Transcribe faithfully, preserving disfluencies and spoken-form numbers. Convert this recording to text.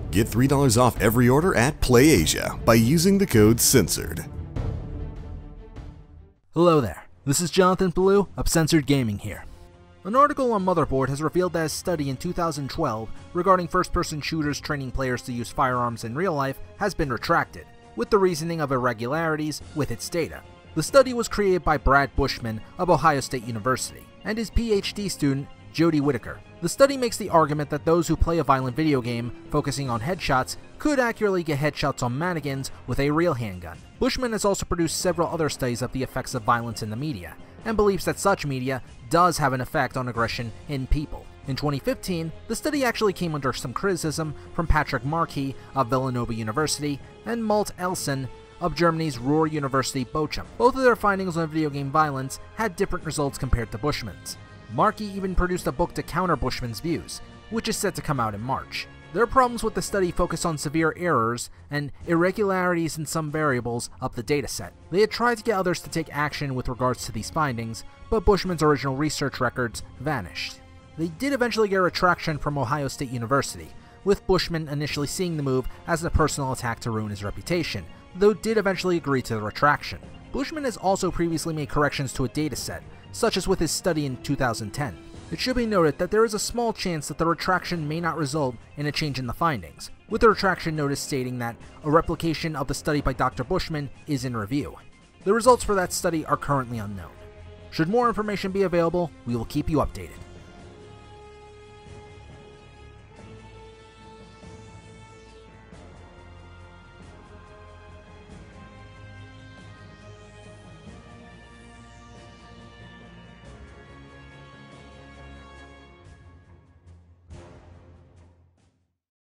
Get three dollars off every order at PlayAsia by using the code Censored. Hello there, this is Jonathan Blue of Censored Gaming here. An article on Motherboard has revealed that a study in two thousand twelve regarding first-person shooters training players to use firearms in real life has been retracted, with the reasoning of irregularities with its data. The study was created by Brad Bushman of Ohio State University and his PhD student, Jody Whittaker. The study makes the argument that those who play a violent video game focusing on headshots could accurately get headshots on mannequins with a real handgun. Bushman has also produced several other studies of the effects of violence in the media, and believes that such media does have an effect on aggression in people. In twenty fifteen, the study actually came under some criticism from Patrick Markey of Villanova University and Malte Elsen of Germany's Ruhr University Bochum. Both of their findings on video game violence had different results compared to Bushman's. Markey even produced a book to counter Bushman's views, which is set to come out in March. Their problems with the study focus on severe errors and irregularities in some variables of the dataset. They had tried to get others to take action with regards to these findings, but Bushman's original research records vanished. They did eventually get a retraction from Ohio State University, with Bushman initially seeing the move as a personal attack to ruin his reputation, though did eventually agree to the retraction. Bushman has also previously made corrections to a dataset, such as with his study in two thousand ten. It should be noted that there is a small chance that the retraction may not result in a change in the findings, with the retraction notice stating that a replication of the study by Doctor Bushman is in review. The results for that study are currently unknown. Should more information be available, we will keep you updated.